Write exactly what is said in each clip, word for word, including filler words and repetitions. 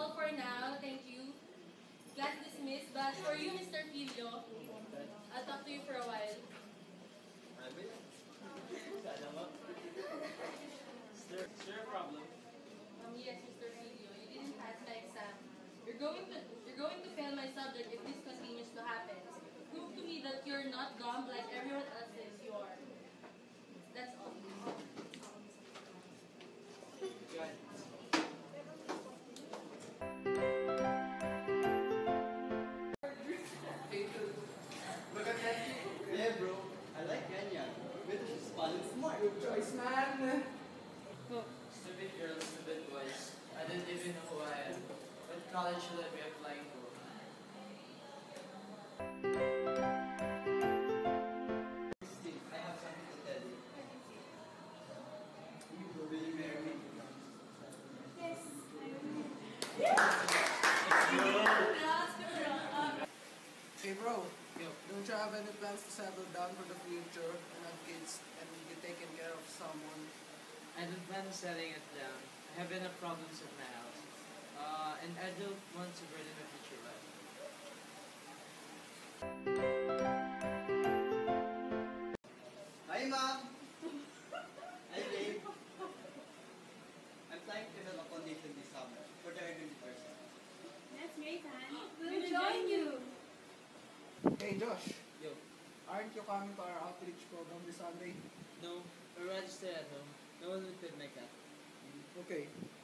all for now. Thank you. Class dismissed. But for you, Mister Filio, I'll talk to you for a while. Is there, is there a problem? Um, yes, Mister Filio, you didn't pass my exam. You're going to you're going to fail my subject if this continues to happen. Prove to me that you're not dumb like everyone else says you are. That's all. Good. Look at that. Yeah, bro. I like Kenya. But she's fun and smart. Good choice, man. Stupid girls, stupid boys. I don't even know who I am. What college should I be applying for? Steve, I have something to tell you. You will really marry me. Yes. Hey bro, Yo. don't you have any plans to settle down for the future and have kids and be taken care of someone? I don't plan on settling it down. I have enough problems at my house. Uh, and I don't want to burden my future life. Hi, Mom. Hi, babe. I'm planning to develop a foundation this summer for the urban person. That's great, Han. We'll join you. Hey Josh, Yo. aren't you coming to our outreach program this Sunday? No, I'd rather stay at home. No one will feed my cat. Okay.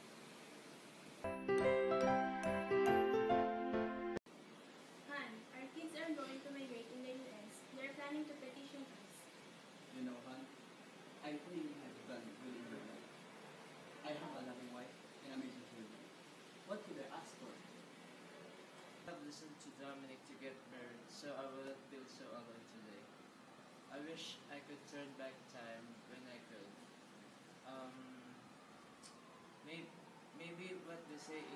Han, our kids are going to migrate in the U S. They're planning to petition us. You know, hon, I really have done really in my life. I have a loving wife and amazing children. What could I ask for? I've listened to Dominic to get married, so I wouldn't feel so alone today. I wish I could turn back time when I could. Um, maybe, maybe what they say